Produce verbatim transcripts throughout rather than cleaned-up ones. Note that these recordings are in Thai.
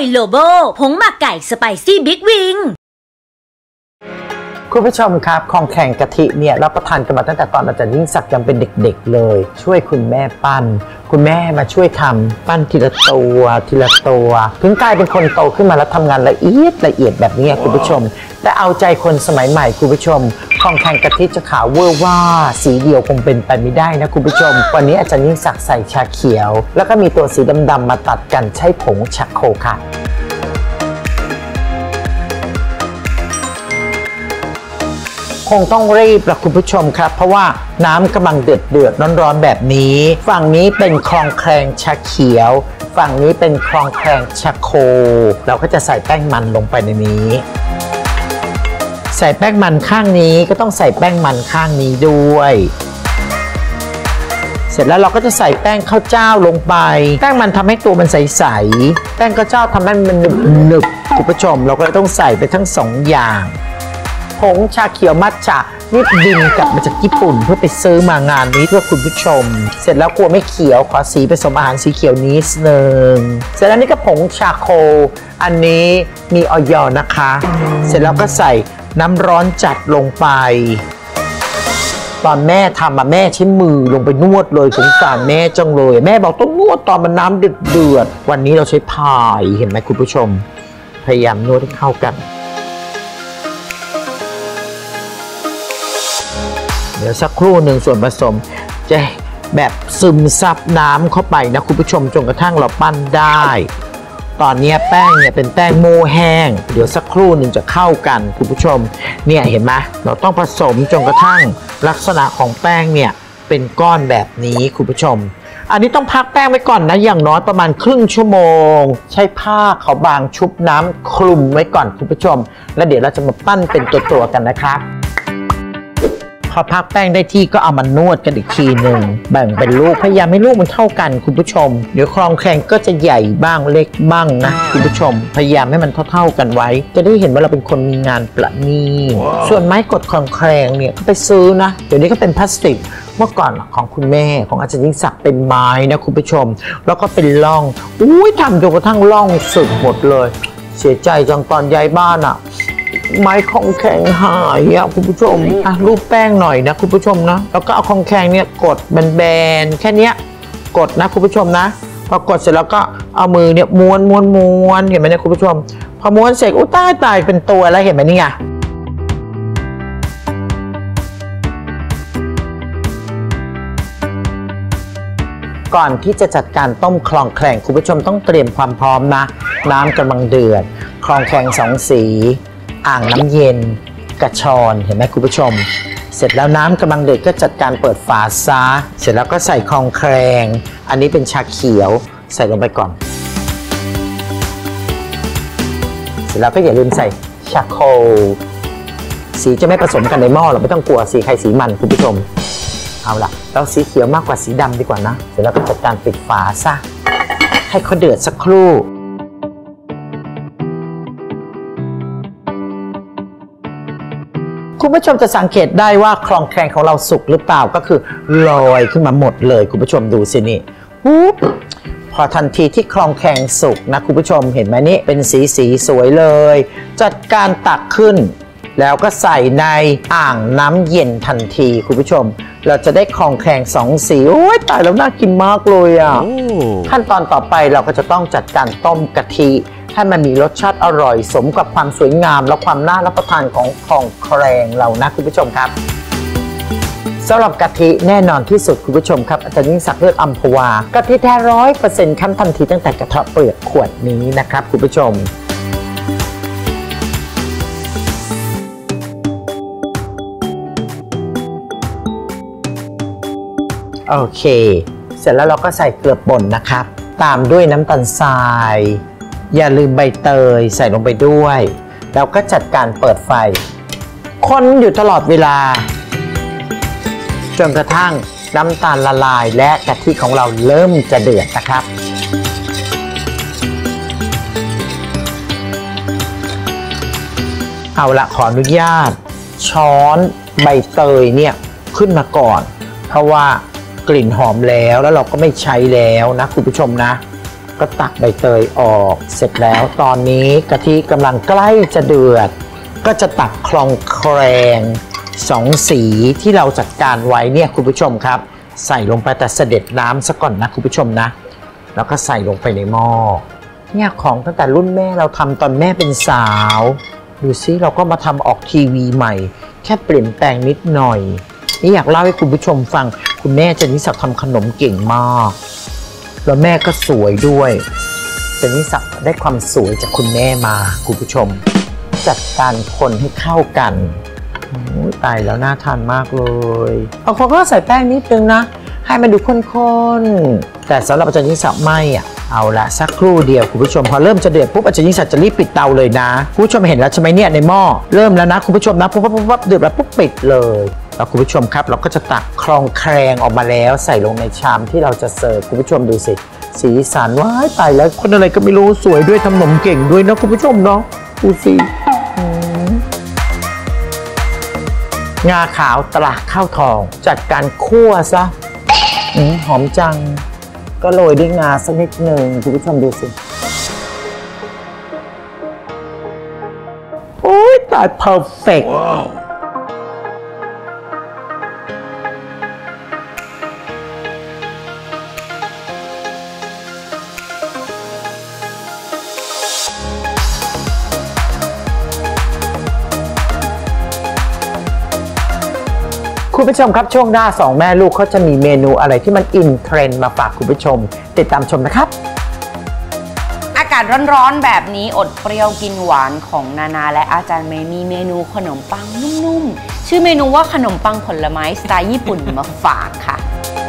โลโบผงหมักไก่สไปซี่บิ๊กวิงคุณผู้ชมครับของแข็งกะทิเนี่ยรับประทานกันมาตั้งแต่ตอนอาจารย์ยิ่งศักดิ์ยังเป็นเด็กๆเลยช่วยคุณแม่ปั้นคุณแม่มาช่วยทำปั้นทีละตัวทีละตัวถึงกลายเป็นคนโตขึ้นมาแล้วทำงานละเอียดละเอียดแบบนี้คุณผู้ชมแต่เอาใจคนสมัยใหม่คุณผู้ชมของแข็งกะทิจะขาวเวอร์ว่าสีเดียวคงเป็นไปไม่ได้นะคุณผู้ชมวันนี้อาจารย์ยิ่งศักดิ์ใส่ชาเขียวแล้วก็มีตัวสีดำๆมาตัดกันใช้ผงชาโคค่ะคงต้องรีบละคุณผู้ชมครับเพราะว่าน้ำกำลังเดือดเดือดร้อนๆแบบนี้ฝั่งนี้เป็นคลองแคลงชาเขียวฝั่งนี้เป็นคลองแคลงชาโคเราก็จะใส่แป้งมันลงไปในนี้ใส่แป้งมันข้างนี้ก็ต้องใส่แป้งมันข้างนี้ด้วยเสร็จแล้วเราก็จะใส่แป้งข้าวเจ้าลงไปแป้งมันทำให้ตัวมันใสๆแป้งข้าวเจ้าทำให้มันหนึบๆคุณผู้ชมเราก็ต้องใส่ไปทั้งสองอย่างผงชาเขียวมัทฉะนี่บินกลับมาจากญี่ปุ่นเพื่อไปซื้อมางานนี้เพื่อคุณผู้ชมเสร็จแล้วกลัวไม่เขียวขอสีผสมอาหารสีเขียวนิดนึงเสร็จแล้วนี่ก็ผงชาโคอันนี้มีออยนะคะเสร็จแล้วก็ใส่น้ำร้อนจัดลงไปตอนแม่ทำมาแม่ใช้มือลงไปนวดเลยสงสารแม่จังเลยแม่บอกต้องนวดตอนมันน้ำเดือดๆวันนี้เราใช้พายเห็นไหมคุณผู้ชมพยายามนวดให้เข้ากันเดี๋ยวสักครู่หนึ่งส่วนผสมจะแบบซึมซับน้ำเข้าไปนะคุณผู้ชมจนกระทั่งเราปั้นได้ตอนนี้แป้งเนี่ยเป็นแป้งโม่แห้งเดี๋ยวสักครู่หนึ่งจะเข้ากันคุณผู้ชมเนี่ยเห็นไหมเราต้องผสมจนกระทั่งลักษณะของแป้งเนี่ยเป็นก้อนแบบนี้คุณผู้ชมอันนี้ต้องพักแป้งไว้ก่อนนะอย่างน้อยประมาณครึ่งชั่วโมงใช้ผ้าขาวบางชุบน้ำคลุมไว้ก่อนคุณผู้ชมแล้วเดี๋ยวเราจะมาปั้นเป็นตัวๆกันนะครับพอพักแป้งได้ที่ก็เอามานวดกันอีกทีหนึ่งแบ่งเป็นลูกพยายามให้ลูกมันเท่ากันคุณผู้ชมเดี๋ยวคลองแคลงก็จะใหญ่บ้างเล็กบ้างนะคุณผู้ชมพยายามให้มันเท่าๆกันไว้จะได้เห็นว่าเราเป็นคนมีงานประณีตส่วนไม้กดคลองแคลงเนี่ยก็ไปซื้อนะเดี๋ยวนี้ก็เป็นพลาสติกเมื่อก่อนของคุณแม่ของอาจารย์ยิ่งศักดิ์เป็นไม้นะคุณผู้ชมแล้วก็เป็นร่องอุ้ยทำจนกระทั่งร่องสึกหมดเลยเสียใจจังตอนย้ายบ้านอ่ะไม้คองแข็งหายอ่ะคุณผู้ชมอ่ะรูปแป้งหน่อยนะคุณผู้ชมนะแล้วก็เอาคองแข็งเนี่ยกดแบนๆแค่นี้กดนะคุณผู้ชมนะพอกดเสร็จแล้วก็เอามือเนี่ยม้วนม้วนม้วนเห็นไหมเนี่ยคุณผู้ชมพอม้วนเสร็จอุ้ยตายตายเป็นตัวแล้วเห็นไหมนี่ไงก่อนที่จะจัดการต้มคลองแคลงคุณผู้ชมต้องเตรียมความพร้อมนะน้ำกำลังเดือดคลองแคลงสองสีอ่างน้ำเย็นกระชอนเห็นไหมคุณผู้ชมเสร็จแล้วน้ำกำลังเดือดก็จัดการเปิดฝาซะเสร็จแล้วก็ใส่คลองแคลงอันนี้เป็นชาเขียวใส่ลงไปก่อนเสร็จแล้วก็อย่าลืมใส่ชาโคสีจะไม่ผสมกันในหม้อเราไม่ต้องกลัวสีใครสีมันคุณผู้ชมเอาล่ะเราสีเขียวมากกว่าสีดำดีกว่านะเสร็จแล้วก็จัดการปิดฝาซะให้เขาเดือดสักครู่คุณผู้ชมจะสังเกตได้ว่าคลองแคลงของเราสุกหรือเปล่าก็คือลอยขึ้นมาหมดเลยคุณผู้ชมดูสินี่ปุ๊บพอทันทีที่คลองแคลงสุกนะคุณผู้ชมเห็นไหมนี่เป็นสีสีสวยเลยจัดการตักขึ้นแล้วก็ใส่ในอ่างน้ำเย็นทันทีคุณผู้ชมเราจะได้คลองแคลงสองสีโอ้ยตายแล้วน่ากินมากเลยอ่ะขั้นตอนต่อไปเราก็จะต้องจัดการต้มกะทิให้มันมีรสชาติอร่อยสมกับความสวยงามและความน่ารับประทานของคลองแคลงเรานะคุณผู้ชมครับสำหรับกะทิแน่นอนที่สุดคุณผู้ชมครับอาจารย์ยิ่งศักดิ์เลือดอัมพวากะทิแท้ร้อยเปอร์เซ็นต์ขั้นทันทีตั้งแต่กระเทาะเปลือกขวดนี้นะครับคุณผู้ชมโอเคเสร็จแล้วเราก็ใส่เกลือป่นนะครับตามด้วยน้ำตาลทรายอย่าลืมใบเตยใส่ลงไปด้วยแล้วก็จัดการเปิดไฟคนอยู่ตลอดเวลาจนกระทั่งน้ำตาลละลายและกะทิของเราเริ่มจะเดือดนะครับเอาละขออนุญาตช้อนใบเตยเนี่ยขึ้นมาก่อนเพราะว่ากลิ่นหอมแล้วแล้วเราก็ไม่ใช้แล้วนะคุณผู้ชมนะก็ตักใบเตยออกเสร็จแล้วตอนนี้กะทิกำลังใกล้จะเดือดก็จะตักคลองแครงสองสีที่เราจัดการไว้เนี่ยคุณผู้ชมครับใส่ลงไปแต่เสด็จน้ำซะก่อนนะคุณผู้ชมนะแล้วก็ใส่ลงไปในหม้อเนี่ยของตั้งแต่รุ่นแม่เราทำตอนแม่เป็นสาวดูซิเราก็มาทำออกทีวีใหม่แค่เปลี่ยนแปลงนิดหน่อยนี่อยากเล่าให้คุณผู้ชมฟังคุณแม่เจนิสักทำขนมเก่งมากแล้วแม่ก็สวยด้วยเจนิสักได้ความสวยจากคุณแม่มาคุณผู้ชมจัดการคนให้เข้ากันตายแล้วน่าทานมากเลยบางคนก็ใส่แป้งนิดนึงนะให้มันดูข้นๆแต่สำหรับอาจารย์ยิ่งศักดิ์ไม่อ่ะเอาละสักครู่เดียวคุณผู้ชมพอเริ่มจะเดือดปุ๊บอาจารย์ยิ่งศักดิ์จะรีบปิดเตาเลยนะคุณผู้ชมเห็นแล้วใช่ไหมเนี่ยในหม้อเริ่มแล้วนะคุณผู้ชมนะปุ๊บปุ๊บปุ๊บเดือดแล้วปุ๊บปิดเลยแล้วคุณผู้ชมครับเราก็จะตักคลองแครงออกมาแล้วใส่ลงในชามที่เราจะเสิร์ฟคุณผู้ชมดูสิสีสันว้ายตายแล้วคนอะไรก็ไม่รู้สวยด้วยทำขนมเก่งด้วยนะคุณผู้ชมเนาะดูสิงาขาวตราข้าวทองจัดการคั่วซะหอมจังก็โรยด้วยงาสักนิดหนึ่งคุณผู้ชมดูสิโอ้ยตายเพอร์เฟกต์คุณผู้ชมครับช่วงหน้าสองแม่ลูกเขาจะมีเมนูอะไรที่มันอินเทรนด์มาฝากคุณผู้ชมติดตามชมนะครับอากาศร้อนๆแบบนี้อดเปรี้ยวกินหวานของนานาและอาจารย์เมย์มีเมนูขนมปังนุ่มๆชื่อเมนูว่าขนมปังผลไม้สไตล์ญี่ปุ่นมาฝากค่ะ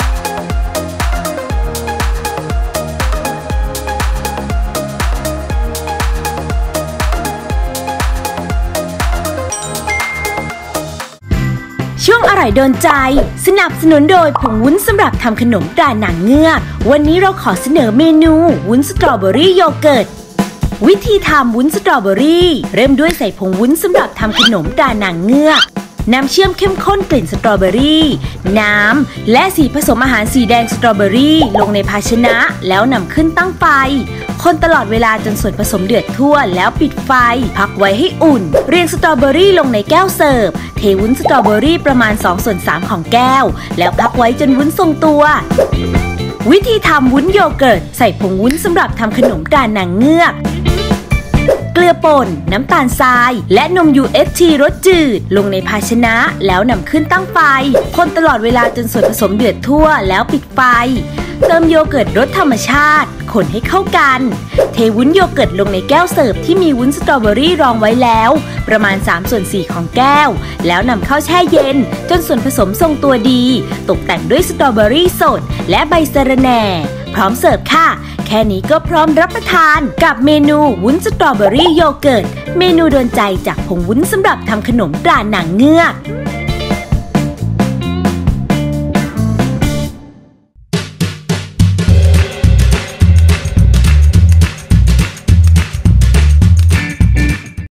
ช่วงอร่อยโดนใจสนับสนุนโดยผงวุ้นสำหรับทำขนมตราหนังเงือกวันนี้เราขอเสนอเมนูวุ้นสตรอเบอรี่โยเกิร์ตวิธีทำวุ้นสตรอเบอรี่เริ่มด้วยใส่ผงวุ้นสำหรับทำขนมตราหนังเงือกน้ำเชื่อมเข้มข้นกลิ่นสตรอเบอรี่น้ำและสีผสมอาหารสีแดงสตรอเบอรี่ลงในภาชนะแล้วนำขึ้นตั้งไฟคนตลอดเวลาจนส่วนผสมเดือดทั่วแล้วปิดไฟพักไว้ให้อุ่นเรียงสตรอเบอรี่ลงในแก้วเสิร์ฟเทวุ้นสตรอเบอรี่ประมาณสองส่วนสามของแก้วแล้วพักไว้จนวุ้นทรงตัววิธีทำวุ้นโยเกิร์ตใส่ผงวุ้นสำหรับทำขนมตราหนังเงือกเกลือป่นน้ำตาลทรายและนม ยู เอช ที รสจืดลงในภาชนะแล้วนำขึ้นตั้งไฟคนตลอดเวลาจนส่วนผสมเดือดทั่วแล้วปิดไฟเติมโยเกิร์ตรสธรรมชาติคนให้เข้ากันเทวุ้นโยเกิร์ตลงในแก้วเสิร์ฟที่มีวุ้นสตรอเบอรี่รองไว้แล้วประมาณสามส่วนสี่ของแก้วแล้วนำเข้าแช่เย็นจนส่วนผสมทรงตัวดีตกแต่งด้วยสตรอเบอรี่สดและใบสะระแหน่พร้อมเสิร์ฟค่ะแค่นี้ก็พร้อมรับประทานกับเมนูวุ้นสตรอเบอรี่โยเกิร์ตเมนูโดนใจจากผงวุ้นสำหรับทำขนมตราหนังเงือก